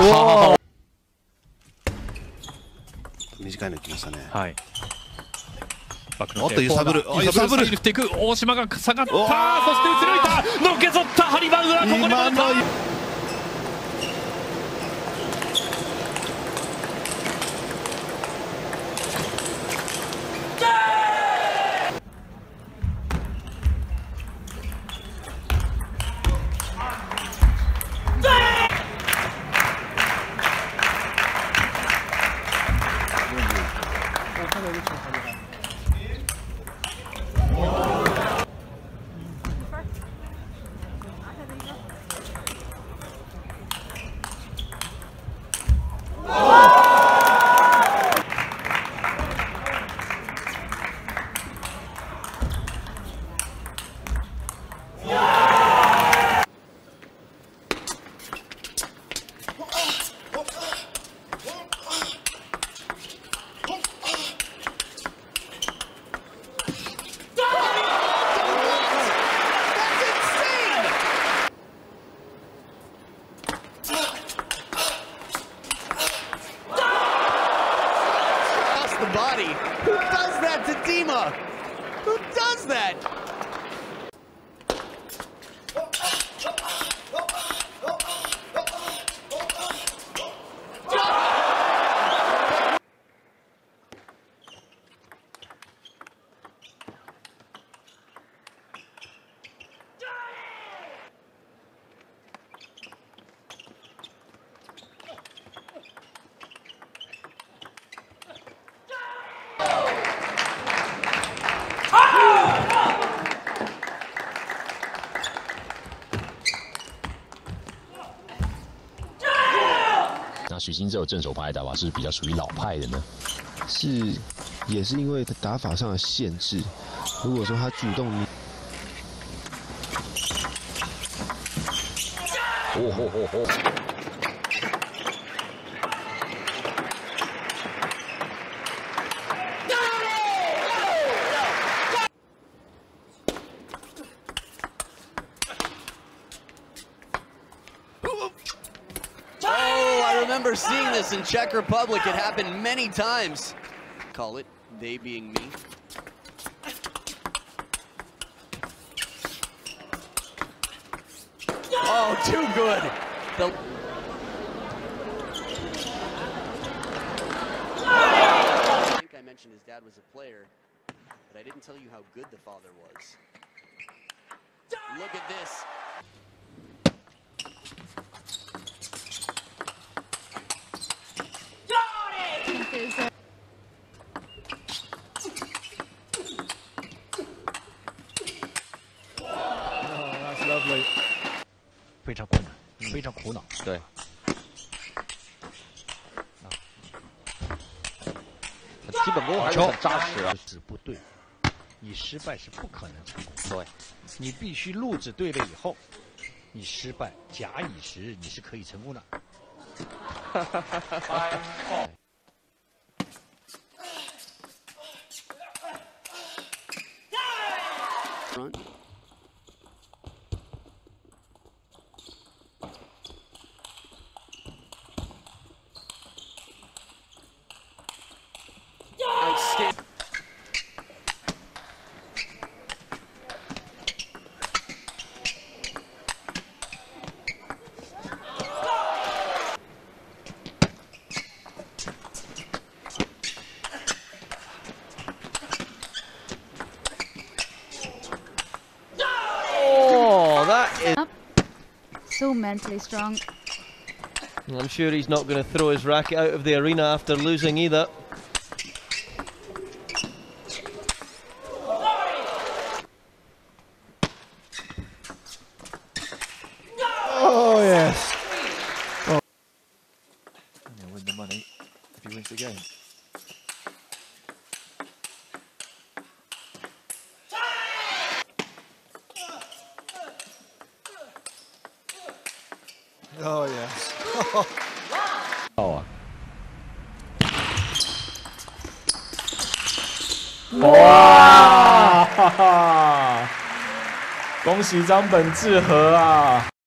おお。 短いのきましたね。 はい。 おっと揺さぶる。 揺さぶる。振っていく。大島が下がった。そして打ち抜いた。のけぞったハリバウがここで戻った。 The body. Who does that to Dima? Who does that? 那许昕这种正手拍打法是比较属于老派的呢？ 是，也是因为打法上的限制。如果说他主动， I remember seeing this in Czech Republic. It happened many times. Call it, they being me. Oh, too good. I think I mentioned his dad was a player, but I didn't tell you how good the father was. Look at this. That's lovely. 非常困难，非常苦恼。 对。基本功还是很扎实啊。 是不对，你失败是不可能成功。 对， 你必须路子对了以后，你失败假以时日，你是可以成功的。 Outstanding. Oh, that is... So mentally strong. I'm sure he's not going to throw his racket out of the arena after losing either. Oh, yes. Oh. And he'll win the money if he wins the game. Oh, yes. Oh. 哇！哈哈！恭喜张本智和啊！